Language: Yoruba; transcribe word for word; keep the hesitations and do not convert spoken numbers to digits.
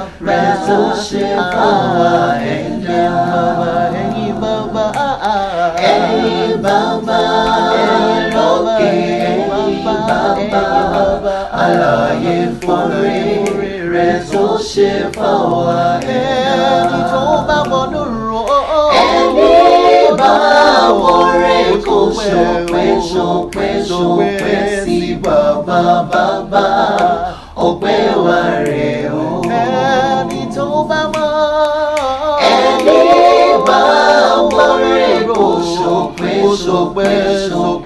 rẹ̀ tó ṣe fáwa ẹ̀yìn bàbá ẹ̀yìn bàbá ẹ̀yìn bàbá ẹ̀yìn lókè ẹ̀yìn bàbá alààyè forí rẹ̀ tó ṣe fáwa ẹni tó bá wọnú rò ẹni bá wọrẹ kó ṣọpẹ́ ṣọpẹ́ ṣọpẹ́ sí bàbá bàbá ọpẹ́ wa rẹ̀ o ẹni tó bá mọ̀ ẹni bá wọrẹ kó ṣọpẹ́ ṣọpẹ́ ṣọpẹ́.